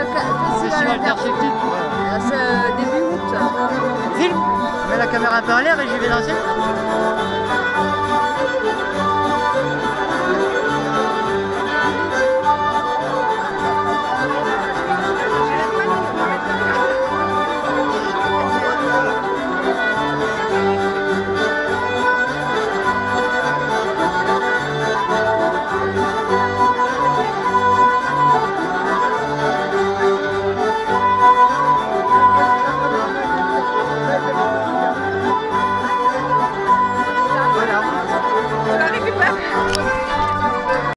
Festival d'architecture. C'est début août. Film. Je mets la caméra un peu en l'air et j'y vais danser.